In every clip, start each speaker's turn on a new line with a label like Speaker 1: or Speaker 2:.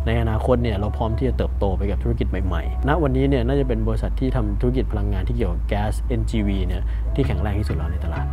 Speaker 1: ในอนาคตเนี่ยเราพร้อมที่จะเติบโตไปกับธุรกิจใหม่ๆณวันนี้เนี่ยน่าจะเป็นบริษัทที่ทำธุรกิจพลังงานที่เกี่ยวกับแก๊ส NGV เนี่ยที่แข็งแรงที่สุดแล้วในตลาด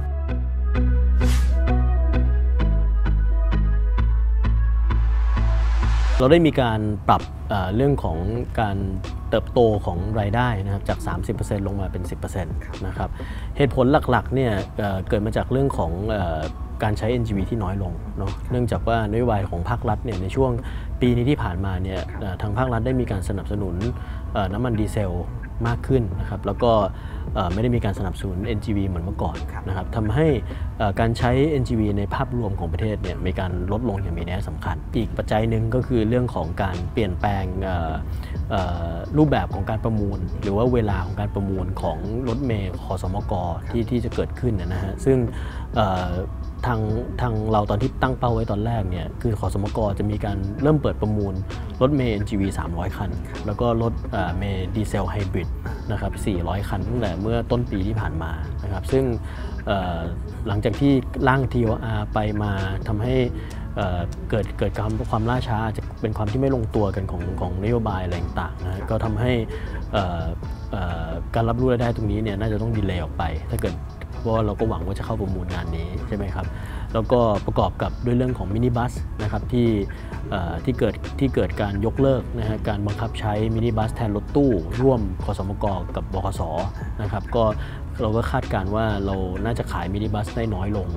Speaker 1: เราได้มีการปรับเรื่องของการเติบโตของรายได้นะครับจาก 30% ลงมาเป็น 10% นะครับเหตุผลหลักๆเนี่ยเกิดมาจากเรื่องของการใช้ NGV ที่น้อยลงเนาะเนื่องจากว่านโยบายของภาครัฐเนี่ยในช่วงปีนี้ที่ผ่านมาเนี่ยทางภาครัฐได้มีการสนับสนุนน้ำมันดีเซลมากขึ้นนะครับแล้วก็ไม่ได้มีการสนับสนุน NGV เหมือนเมื่อก่อนนะครับทำให้การใช้ NGV ในภาพรวมของประเทศเนี่ยมีการลดลงอย่างมีนัยสำคัญอีกปัจจัยหนึ่งก็คือเรื่องของการเปลี่ยนแปลงรูปแบบของการประมูลหรือว่าเวลาของการประมูลของรถเมล์ขสมกที่จะเกิดขึ้นนะฮะซึ่งทางเราตอนที่ตั้งเป้าไว้ตอนแรกเนี่ยคือขสมกจะมีการเริ่มเปิดประมูลรถเมล์ NGV 300 คันแล้วก็รถเมล์ดีเซลไฮบริดนะครับ400 คันตั้งแต่เมื่อต้นปีที่ผ่านมานะครับซึ่งหลังจากที่ร่าง TOR ไปมาทำให้เกิดความล่าช้าจะเป็นความที่ไม่ลงตัวกันของนโยบายอะไรต่างๆนะก็ทำให้การรับรู้รายได้ตรงนี้เนี่ยน่าจะต้องดีเลย์ออกไปถ้าเกิดเพราะว่าเราก็หวังว่าจะเข้าประมูลงานนี้ใช่ไหมครับแล้วก็ประกอบกับด้วยเรื่องของมินิบัสนะครับที่เกิดการยกเลิกนะฮะการบังคับใช้มินิบัสแทนรถตู้ร่วมคสมกกับบขสนะครับก็เราก็คาดการณ์ว่าเราน่าจะขายมินิบัสได้น้อยลง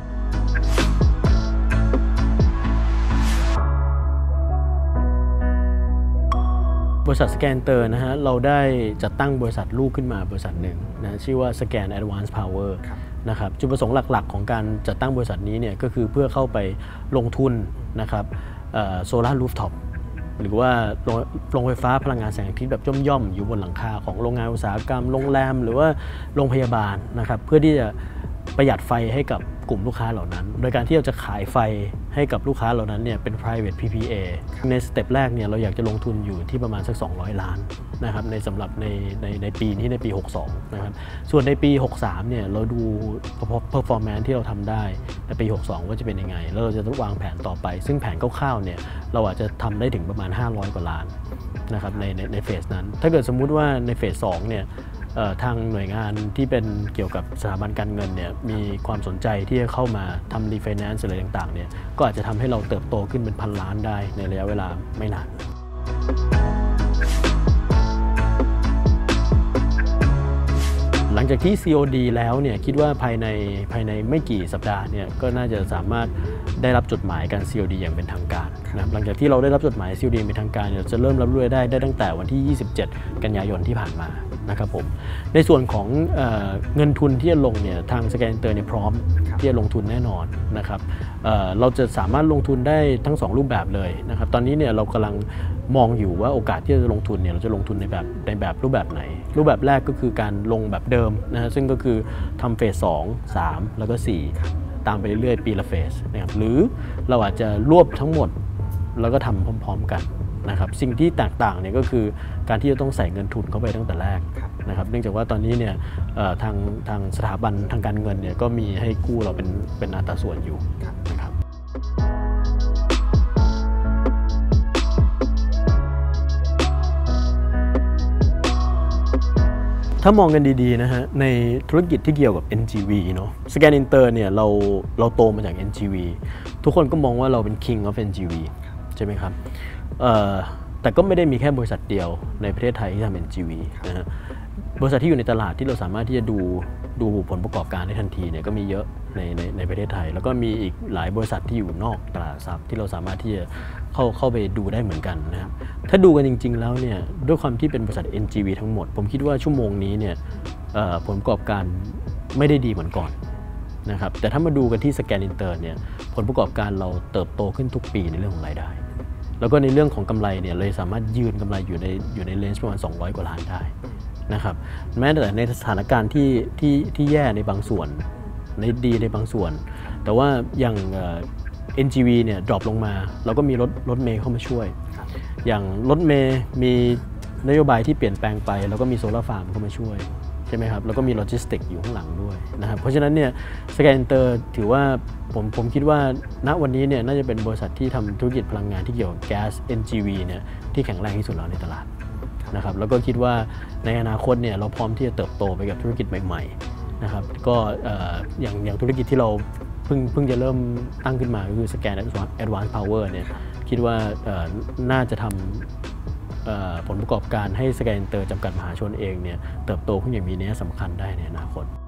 Speaker 1: บริษัทสแกนเตอร์นะฮะเราได้จัดตั้งบริษัทลูกขึ้นมาบริษัทหนึ่งนะชื่อว่า Scan Advanced Power นะครับจุดประสงค์หลักๆของการจัดตั้งบริษัทนี้เนี่ยก็คือเพื่อเข้าไปลงทุนนะครับโซลาร์รูฟท็อปหรือว่าโรงไฟฟ้าพลังงานแสงอาทิตย์แบบย่อมๆอยู่บนหลังคาของโรงงานอุตสาหกรรมโรงแรมหรือว่าโรงพยาบาลนะครับเพื่อที่จะประหยัดไฟให้กับกลุ่มลูกค้าเหล่านั้นโดยการที่เราจะขายไฟให้กับลูกค้าเหล่านั้นเนี่ยเป็น private PPA ในสเต็ปแรกเนี่ยเราอยากจะลงทุนอยู่ที่ประมาณสัก200 ล้านนะครับสำหรับในปีนี้ในปี62นะครับส่วนในปี 63เนี่ยเราดู performance ที่เราทำได้ในปี62ว่าจะเป็นยังไงแล้วเราจะต้องวางแผนต่อไปซึ่งแผนคร่าวๆเนี่ยเราอาจจะทำได้ถึงประมาณ500 กว่าล้านนะครับในเฟสนั้นถ้าเกิดสมมุติว่าในเฟส2เนี่ยทางหน่วยงานที่เป็นเกี่ยวกับสถาบันการเงินเนี่ยมีความสนใจที่จะเข้ามาทำรีไฟแนนซ์อะไรต่างๆเนี่ยก็อาจจะทำให้เราเติบโตขึ้นเป็น1,000 ล้านได้ในระยะเวลาไม่นานหลังจากที่ COD แล้วเนี่ยคิดว่าภายในไม่กี่สัปดาห์เนี่ยก็น่าจะสามารถได้รับจดหมายการ COD อย่างเป็นทางการนะหลังจากที่เราได้รับจดหมาย COD เป็นทางการเราจะเริ่มรับรู้ได้ตั้งแต่วันที่ 27 กันยายนที่ผ่านมานะครับผมในส่วนของเงินทุนที่จะลงเนี่ยทางสแกนเตอร์เนี่ยพร้อมที่จะลงทุนแน่นอนนะครับเราจะสามารถลงทุนได้ทั้ง2รูปแบบเลยนะครับตอนนี้เนี่ยเรากำลังมองอยู่ว่าโอกาสที่จะลงทุนเนี่ยเราจะลงทุนในแบบรูปแบบไหนรูปแบบแรกก็คือการลงแบบเดิมนะฮะซึ่งก็คือทำเฟส2 3แล้วก็4ตามไปเรื่อยๆปีละเฟสนะครับหรือเราอาจจะรวบทั้งหมดแล้วก็ทำพร้อมๆกันนะครับสิ่งที่แตกต่างเนี่ยก็คือการที่จะต้องใส่เงินทุนเข้าไปตั้งแต่แรกนะครับเนื่องจากว่าตอนนี้เนี่ยทางสถาบันทางการเงินเนี่ยก็มีให้กู้เราเป็นอัตราส่วนอยู่นะครับถ้ามองกันดีๆนะฮะในธุรกิจที่เกี่ยวกับ NGV เนาะสแกนอินเตอร์เนี่ยเราโตมาจาก NGV ทุกคนก็มองว่าเราเป็น King of NGV ใช่ไหมครับแต่ก็ไม่ได้มีแค่บริษัทเดียวในประเทศไทยที่ทำ NGV นะฮะบริษัทที่อยู่ในตลาดที่เราสามารถที่จะดูผลประกอบการได้ทันทีเนี่ยก็มีเยอะในประเทศไทยแล้วก็มีอีกหลายบริษัทที่อยู่นอกตลาดทรัพย์ที่เราสามารถที่จะเข้าไปดูได้เหมือนกันนะครับถ้าดูกันจริงๆแล้วเนี่ยด้วยความที่เป็นบริษัท NGV ทั้งหมดผมคิดว่าชั่วโมงนี้เนี่ยผลประกอบการไม่ได้ดีเหมือนก่อนนะครับแต่ถ้ามาดูกันที่สแกนอินเตอร์เนี่ยผลประกอบการเราเติบโตขึ้นทุกปีในเรื่องของรายได้แล้วก็ในเรื่องของกำไรเนี่ยเลยสามารถยืนกำไรอยู่ในเลนส์ประมาณ200 กว่าล้านได้นะครับแม้แต่ในสถานการณ์ที่แย่ในบางส่วนในดีในบางส่วนแต่ว่าอย่าง NGV เนี่ยดรอปลงมาเราก็มีรถเมล์เข้ามาช่วยอย่างรถเมล์มีนโยบายที่เปลี่ยนแปลงไปแล้วก็มีโซลาร์ฟาร์มเข้ามาช่วยใช่ไหมครับแล้วก็มีโลจิสติกอยู่ข้างหลังด้วยนะครับเพราะฉะนั้นเนี่ยสแกนเตอร์ถือว่าผมคิดว่าณวันนี้เนี่ยน่าจะเป็นบริษัทที่ทำธุรกิจพลังงานที่เกี่ยวกับแก๊ส NGV เนี่ยที่แข็งแรงที่สุดแล้วในตลาดนะครับแล้วก็คิดว่าในอนาคตเนี่ยเราพร้อมที่จะเติบโตไปกับธุรกิจใหม่ๆนะครับก็อย่างธุรกิจที่เราเพิ่งจะเริ่มตั้งขึ้นมาก็คือสแกน Advanced Power เนี่ยคิดว่าน่าจะทำผลประกอบการให้สแกนเตอร์จำกัดมหาชนเองเนี่ยเติบโตขึ้นอย่างมีนัยสำคัญได้ในอนาคต